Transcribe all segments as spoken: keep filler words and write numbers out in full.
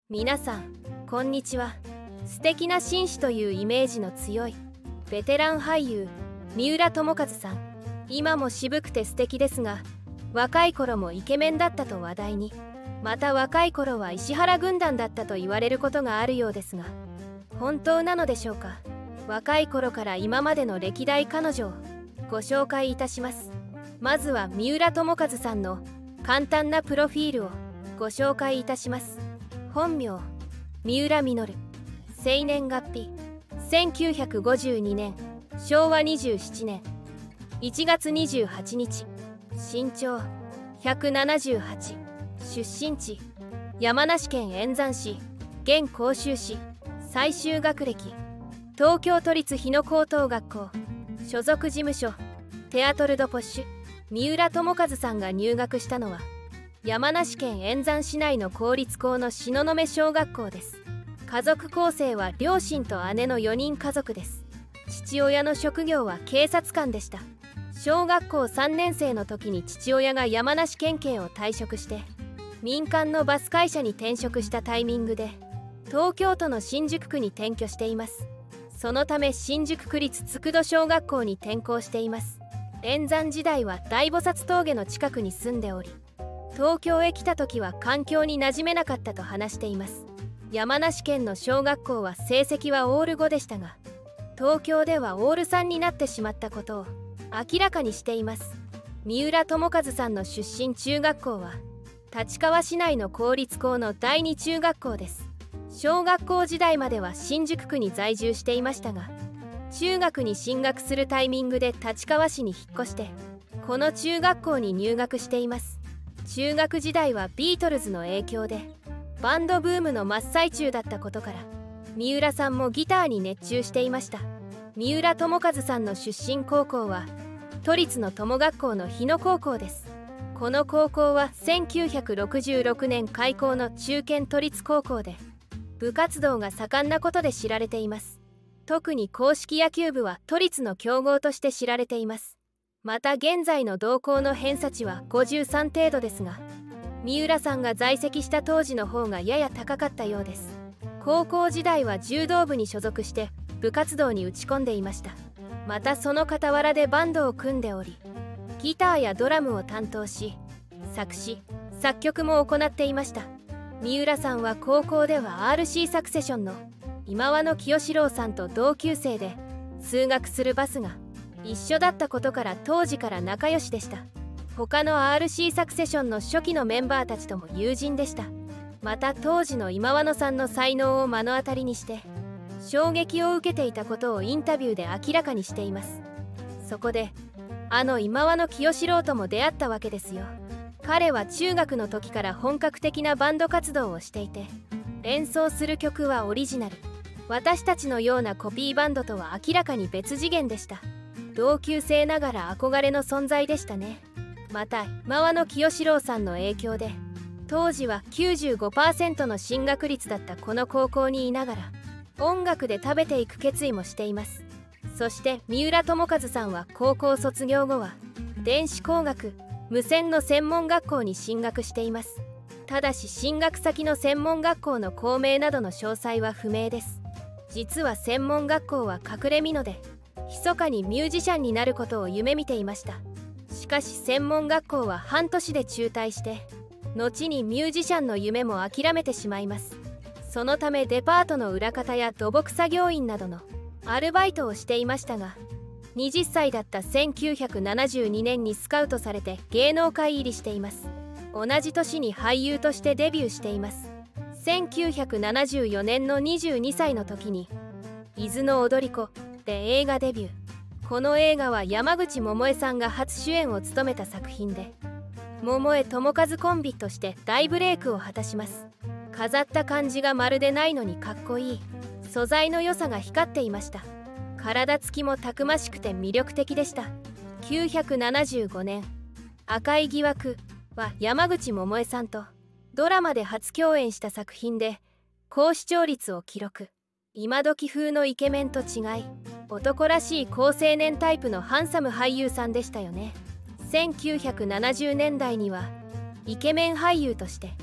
皆さんこんにちは。素敵な紳士というイメージの強いベテラン俳優三浦友和さん。今も渋くて素敵ですが、若い頃もイケメンだったと話題に。また若い頃は石原軍団だったと言われることがあるようですが、本当なのでしょうか。若い頃から今までの歴代彼女をご紹介いたします。まずは三浦友和さんの簡単なプロフィールをご紹介いたします。本名三浦実。生年月日せんきゅうひゃくごじゅうにねんしょうわにじゅうななねんいちがつにじゅうはちにち。身長ひゃくななじゅうはち。出身地山梨県円山市現甲州市。最終学歴東京都立日野高等学校。所属事務所テアトル・ド・ポッシュ。三浦友和さんが入学したのは山梨県円山市内の公立校の東雲小学校です。家族構成は両親と姉のよにん家族です。父親の職業は警察官でした。小学校さんねんせいの時に父親が山梨県警を退職して民間のバス会社に転職したタイミングで東京都の新宿区に転居しています。そのため新宿区立佃戸小学校に転校しています。円山時代は大菩薩峠の近くに住んでおり、東京へ来た時は環境に馴染めなかったと話しています。山梨県の小学校は成績はオールごでしたが、東京ではオールさんになってしまったことを明らかにしています。三浦友和さんの出身中学校は立川市内の公立校の第二中学校です。小学校時代までは新宿区に在住していましたが、中学に進学するタイミングで立川市に引っ越してこの中学校に入学しています。中学時代はビートルズの影響でバンドブームの真っ最中だったことから三浦さんもギターに熱中していました。三浦友和さんの出身高校は都立の友学校の日野高校です。この高校はせんきゅうひゃくろくじゅうろくねん開校の中堅都立高校で部活動が盛んなことで知られています。特に硬式野球部は都立の強豪として知られています。また現在の同校の偏差値はごじゅうさん程度ですが、三浦さんが在籍した当時の方がやや高かったようです。高校時代は柔道部に所属して部活動に打ち込んでいました。またその傍らでバンドを組んでおり、ギターやドラムを担当し作詞作曲も行っていました。三浦さんは高校では アールシー サクセションの今和野清志郎さんと同級生で、通学するバスが一緒だったことから当時から仲良しでした。他の アールシー サクセションの初期のメンバーたちとも友人でした。また当時の今和野さんの才能を目の当たりにして衝撃を受けていたことをインタビューで明らかにしています。そこであの今和野清志郎とも出会ったわけですよ。彼は中学の時から本格的なバンド活動をしていて、演奏する曲はオリジナル。私たちのようなコピーバンドとは明らかに別次元でした。同級生ながら憧れの存在でしたね。また今和野清志郎さんの影響で当時は きゅうじゅうごパーセント の進学率だったこの高校にいながら音楽で食べていく決意もしています。そして三浦友和さんは高校卒業後は電子工学無線の専門学校に進学しています。ただし進学先の専門学校の校名などの詳細は不明です。実は専門学校は隠れ蓑で密かにミュージシャンになることを夢見ていました。しかし専門学校は半年で中退して後にミュージシャンの夢も諦めてしまいます。そのためデパートの裏方や土木作業員などのアルバイトをしていましたが、はたちだったせんきゅうひゃくななじゅうにねんにスカウトされて芸能界入りしています。同じ年に俳優としてデビューしています。せんきゅうひゃくななじゅうよねんのにじゅうにさいの時に「伊豆の踊り子」で映画デビュー。この映画は山口百恵さんが初主演を務めた作品で、百恵友和コンビとして大ブレイクを果たします。飾った感じがまるでないのにかっこいい。素材の良さが光っていました。体つきもたくましくて魅力的でした。きゅうひゃくななじゅうごねん「赤い疑惑」は山口百恵さんとドラマで初共演した作品で高視聴率を記録。今時風のイケメンと違い男らしい好青年タイプのハンサム俳優さんでしたよね。せんきゅうひゃくななじゅうねんだいにはイケメン俳優として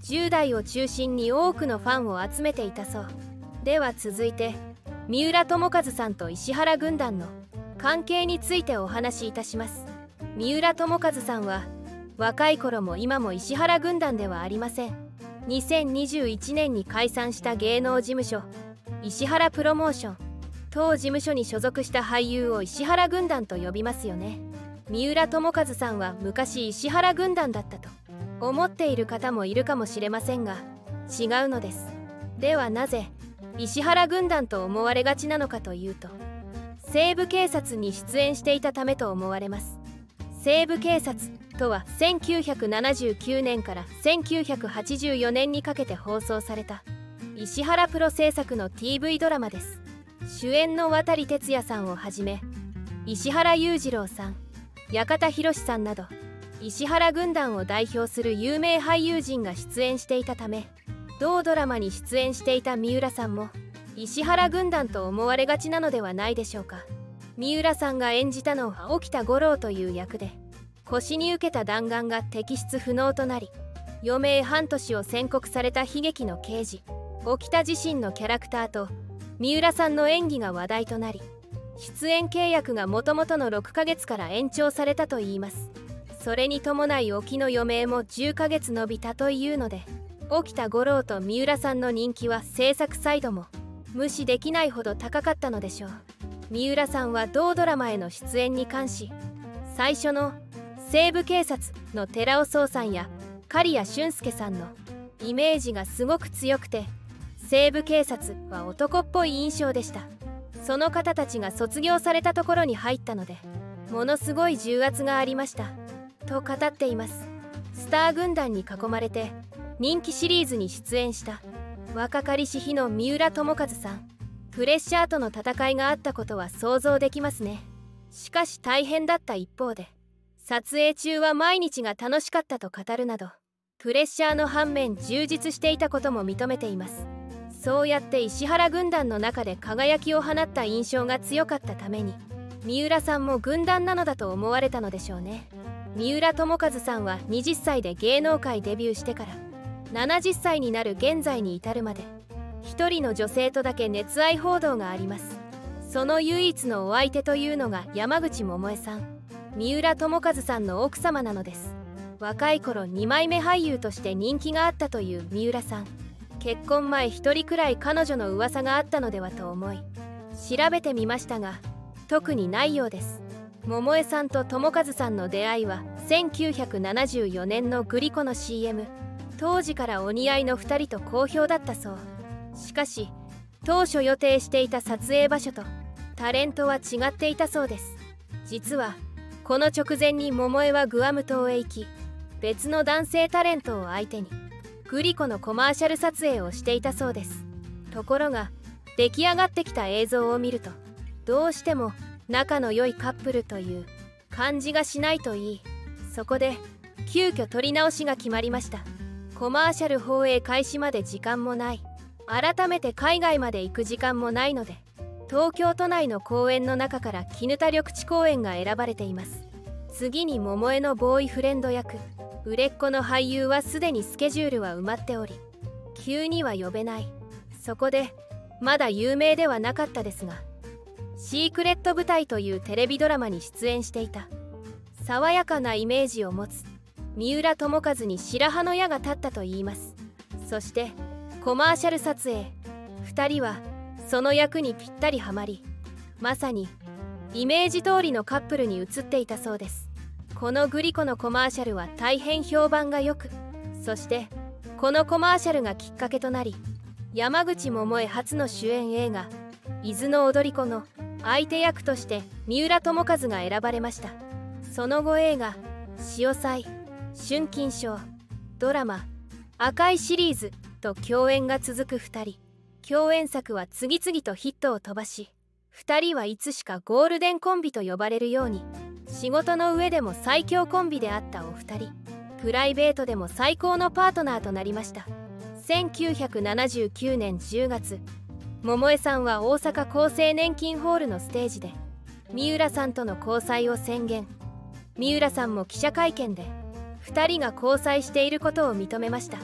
じゅう代を中心に多くのファンを集めていたそう。では続いて三浦友和さんと石原軍団の関係についてお話しいたします。三浦友和さんは若い頃も今も石原軍団ではありません。にせんにじゅういちねんに解散した芸能事務所石原プロモーション、当事務所に所属した俳優を石原軍団と呼びますよね。三浦友和さんは昔石原軍団だったと思っている方もいるかもしれませんが、違うのです。ではなぜ石原軍団と思われがちなのかというと、西部警察に出演していたためと思われます。西部警察とはせんきゅうひゃくななじゅうきゅうねんからせんきゅうひゃくはちじゅうよねんにかけて放送された石原プロ制作の ティーブイ ドラマです。主演の渡哲也さんをはじめ石原裕次郎さん、館宏さんなど石原軍団を代表する有名俳優陣が出演していたため、同ドラマに出演していた三浦さんも石原軍団と思われがちなのではないでしょうか。三浦さんが演じたのは沖田五郎という役で、腰に受けた弾丸が摘出不能となり余命半年を宣告された悲劇の刑事沖田自身のキャラクターと三浦さんの演技が話題となり、出演契約がもともとのろっかげつから延長されたといいます。それに伴い沖の余命もじゅっかげつ延びたというので、沖田五郎と三浦さんの人気は制作サイドも無視できないほど高かったのでしょう。三浦さんは同ドラマへの出演に関し、最初の西部警察の寺尾壮さんや刈谷俊介さんのイメージがすごく強くて、西部警察は男っぽい印象でした。その方たちが卒業されたところに入ったので、ものすごい重圧がありましたと語っています。スター軍団に囲まれて人気シリーズに出演した若かりし日の三浦友和さん、プレッシャーとの戦いがあったことは想像できますね。しかし大変だった一方で、撮影中は毎日が楽しかったと語るなど、プレッシャーの反面充実していたことも認めています。そうやって石原軍団の中で輝きを放った印象が強かったために、三浦さんも軍団なのだと思われたのでしょうね。三浦友和さんははたちで芸能界デビューしてからななじゅっさいになる現在に至るまで、一人の女性とだけ熱愛報道があります。その唯一のお相手というのが山口百恵さん、三浦友和さんの奥様なのです。若い頃にまいめ俳優として人気があったという三浦さん、結婚前一人くらい彼女の噂があったのではと思い調べてみましたが、特にないようです。百恵さんと友和さんの出会いはせんきゅうひゃくななじゅうよねんのグリコの シーエム、 当時からお似合いのふたりと好評だったそう。しかし当初予定していた撮影場所とタレントは違っていたそうです。実はこの直前に百恵はグアム島へ行き、別の男性タレントを相手にグリコのコマーシャル撮影をしていたそうです。ところが出来上がってきた映像を見ると、どうしても仲の良いカップルという感じがしないといい、そこで急遽撮り直しが決まりました。コマーシャル放映開始まで時間もない、改めて海外まで行く時間もないので、東京都内の公園の中から絹田緑地公園が選ばれています。次に百恵のボーイフレンド役、売れっ子の俳優はすでにスケジュールは埋まっており、急には呼べない。そこでまだ有名ではなかったですが、シークレット部隊というテレビドラマに出演していた爽やかなイメージを持つ三浦友和に白羽の矢が立ったといいます。そしてコマーシャル撮影、ふたりはその役にぴったりはまり、まさにイメージ通りのカップルに映っていたそうです。このグリコのコマーシャルは大変評判が良く、そしてこのコマーシャルがきっかけとなり、山口百恵初の主演映画「伊豆の踊り子」の相手役として三浦友和が選ばれました。その後映画「潮騒」、「春金賞」、ドラマ「赤いシリーズ」と共演が続くふたり。共演作は次々とヒットを飛ばし、ふたりはいつしかゴールデンコンビと呼ばれるように、仕事の上でも最強コンビであったお二人、プライベートでも最高のパートナーとなりました。せんきゅうひゃくななじゅうきゅうねんじゅうがつ、百恵さんは大阪厚生年金ホールのステージで三浦さんとの交際を宣言。三浦さんも記者会見でふたりが交際していることを認めました。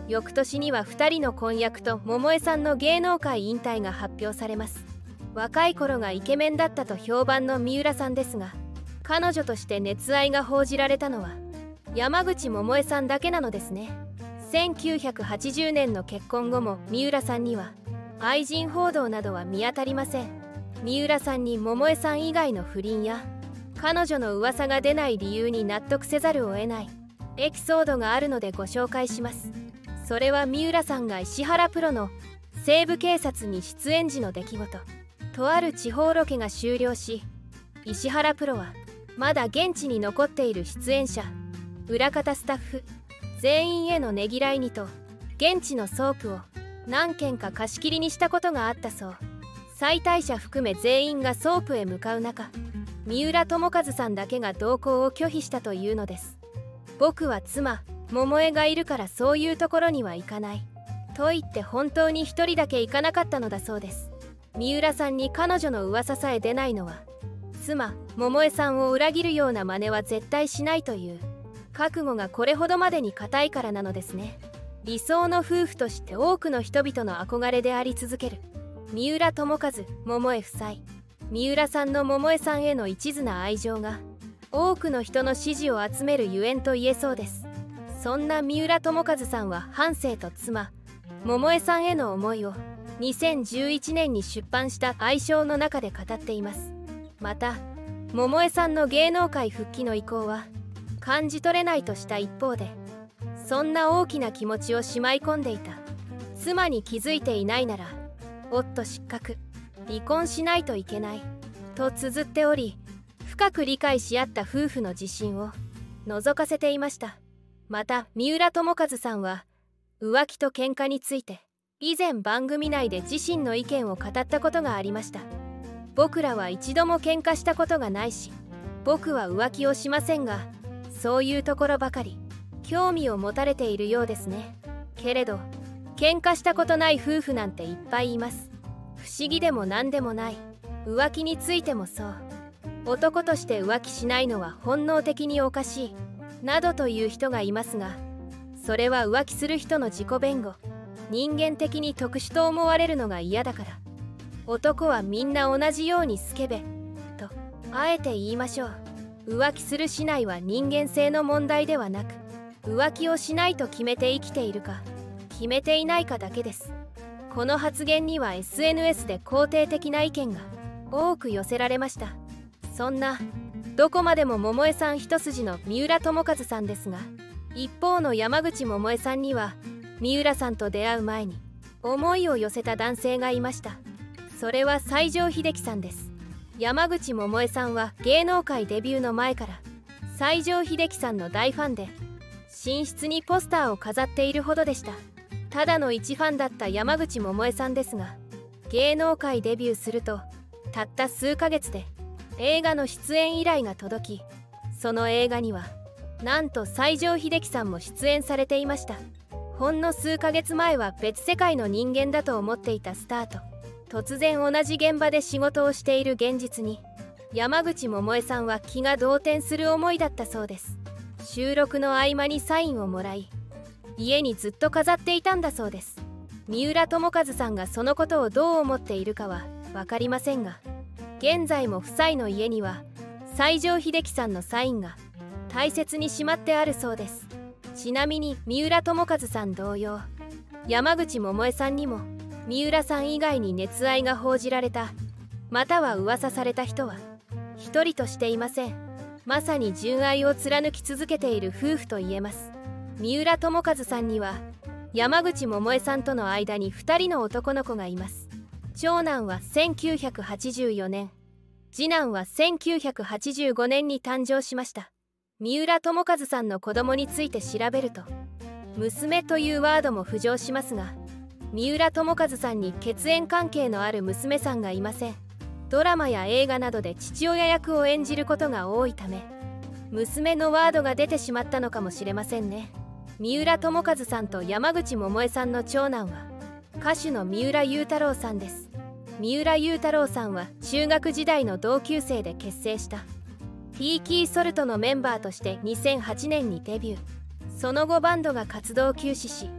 翌年にはふたりの婚約と桃江さんの芸能界引退が発表されます。若い頃がイケメンだったと評判の三浦さんですが、彼女として熱愛が報じられたのは山口百恵さんだけなのですね。せんきゅうひゃくはちじゅうねんの結婚後も三浦さんには愛人報道などは見当たりません。三浦さんに百恵さん以外の不倫や彼女の噂が出ない理由に納得せざるを得ないエピソードがあるのでご紹介します。それは三浦さんが石原プロの西部警察に出演時の出来事。とある地方ロケが終了し、石原プロはまだ現地に残っている出演者、裏方スタッフ全員へのねぎらいにと現地のソープを何軒か貸し切りにしたことがあったそう。妻帯者含め全員がソープへ向かう中、三浦友和さんだけが同行を拒否したというのです。僕は妻桃江がいるからそういうところには行かないと言って本当に一人だけ行かなかったのだそうです。三浦さんに彼女の噂さえ出ないのは、妻桃江さんを裏切るような真似は絶対しないという覚悟がこれほどまでに固いからなのですね。理想の夫婦として多くの人々の憧れであり続ける三浦友和桃江夫妻。三浦さんの桃江さんへの一途な愛情が多くの人の支持を集めるゆえんと言えそうです。そんな三浦友和さんは半生と妻桃江さんへの思いをにせんじゅういちねんに出版した愛称の中で語っています。また桃江さんの芸能界復帰の意向は感じ取れないとした一方で、そんな大きな気持ちをしまい込んでいた妻に気づいていないなら夫失格、離婚しないといけないと綴っており、深く理解し合った夫婦の自信を覗かせていました。また三浦友和さんは浮気と喧嘩について以前番組内で自身の意見を語ったことがありました。僕らは一度も喧嘩したことがないし、僕は浮気をしませんが、そういうところばかり興味を持たれているようですね。けれど喧嘩したことない夫婦なんていっぱいいます。不思議でも何でもない。浮気についてもそう。男として浮気しないのは本能的におかしいなどという人がいますが、それは浮気する人の自己弁護、人間的に特殊と思われるのが嫌だから。男はみんな同じようにスケベとあえて言いましょう。浮気するしないは人間性の問題ではなく、浮気をしないと決めて生きているか決めていないかだけです。この発言には エスエヌエス で肯定的な意見が多く寄せられました。そんなどこまでも桃江さん一筋の三浦友和さんですが、一方の山口百恵さんには三浦さんと出会う前に思いを寄せた男性がいました。それは西城秀樹さんです。山口百恵さんは芸能界デビューの前から西城秀樹さんの大ファンで、寝室にポスターを飾っているほどでした。ただの一ファンだった山口百恵さんですが、芸能界デビューするとたった数ヶ月で映画の出演依頼が届き、その映画にはなんと西城秀樹さんも出演されていました。ほんの数ヶ月前は別世界の人間だと思っていたスターと、突然同じ現場で仕事をしている現実に山口百恵さんは気が動転する思いだったそうです。収録の合間にサインをもらい、家にずっと飾っていたんだそうです。三浦友和さんがそのことをどう思っているかは分かりませんが、現在も夫妻の家には西城秀樹さんのサインが大切にしまってあるそうです。ちなみに三浦友和さん同様、山口百恵さんにも三浦さん以外に熱愛が報じられた、または噂された人は一人としていません。まさに純愛を貫き続けている夫婦と言えます。三浦友和さんには山口百恵さんとの間にふたりの男の子がいます。長男はせんきゅうひゃくはちじゅうよねん、次男はせんきゅうひゃくはちじゅうごねんに誕生しました。三浦友和さんの子供について調べると、娘というワードも浮上しますが、三浦友和さんに血縁関係のある娘さんがいません。ドラマや映画などで父親役を演じることが多いため、娘のワードが出てしまったのかもしれませんね。三浦友和さんと山口百恵さんの長男は歌手の三浦雄太郎さんです。三浦雄太郎さんは中学時代の同級生で結成したピーキーソルトのメンバーとしてにせんはちねんにデビュー。その後バンドが活動休止し、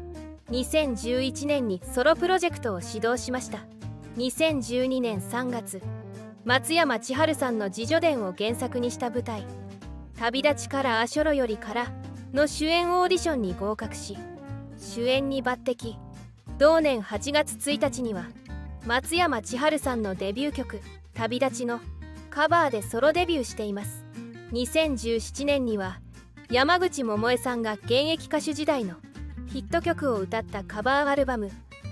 にせんじゅういちねんにソロプロジェクトを始動しました。にせんじゅうにねんさんがつ、松山千春さんの自叙伝を原作にした舞台「旅立ちからアショロよりから」の主演オーディションに合格し、主演に抜擢。同年はちがつついたちには松山千春さんのデビュー曲「旅立ち」のカバーでソロデビューしています。にせんじゅうななねんには山口百恵さんが現役歌手時代のヒット曲を歌ったカバーアルバム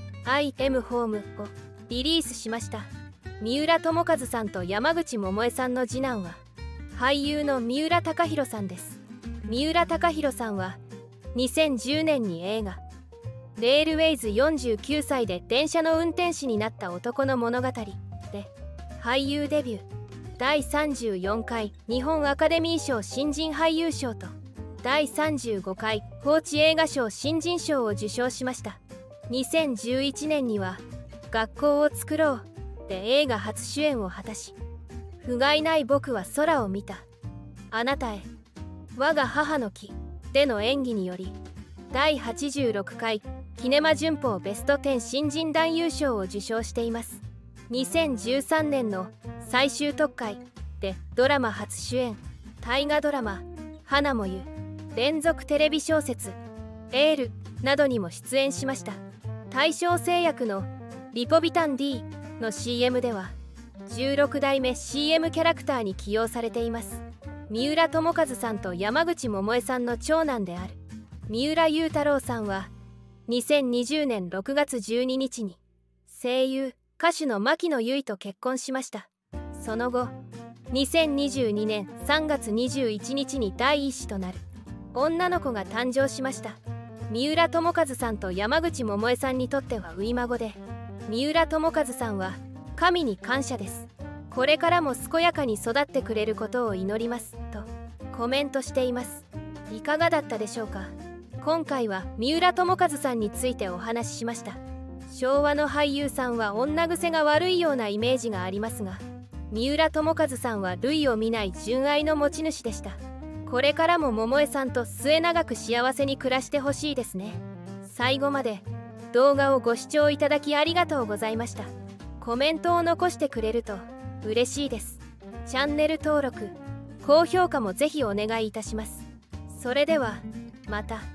「I am Home」をリリースしました。三浦友和さんと山口百恵さんの次男は俳優の三浦貴大さんです。三浦貴大さんはにせんじゅうねんに映画「レールウェイズよんじゅうきゅうさいで電車の運転士になった男の物語」で俳優デビュー。だいさんじゅうよんかい日本アカデミー賞新人俳優賞とだいさんじゅうごかい報知映画賞新人賞を受賞しました。にせんじゅういちねんには「学校を作ろう」で映画初主演を果たし、「不甲斐ない僕は空を見た」、「あなたへ」、「我が母の木」での演技によりだいはちじゅうろっかいキネマ旬報ベストじゅう新人男優賞を受賞しています。にせんじゅうさんねんの最終特会でドラマ初主演、大河ドラマ「花もゆ」、連続テレビ小説「エール」などにも出演しました。大正製薬のリポビタン D の シーエム ではじゅうろくだいめ シーエム キャラクターに起用されています。三浦友和さんと山口百恵さんの長男である三浦雄太郎さんはにせんにじゅうねんろくがつじゅうににちに声優歌手の牧野由依と結婚しました。その後にせんにじゅうにねんさんがつにじゅういちにちに第一子となる女の子が誕生しました。三浦友和さんと山口百恵さんにとっては初孫で、三浦友和さんは神に感謝です、これからも健やかに育ってくれることを祈りますとコメントしています。いかがだったでしょうか。今回は三浦友和さんについてお話ししました。昭和の俳優さんは女癖が悪いようなイメージがありますが、三浦友和さんは類を見ない純愛の持ち主でした。これからも百恵さんと末永く幸せに暮らしてほしいですね。最後まで動画をご視聴いただきありがとうございました。コメントを残してくれると嬉しいです。チャンネル登録、高評価もぜひお願いいたします。それではまた。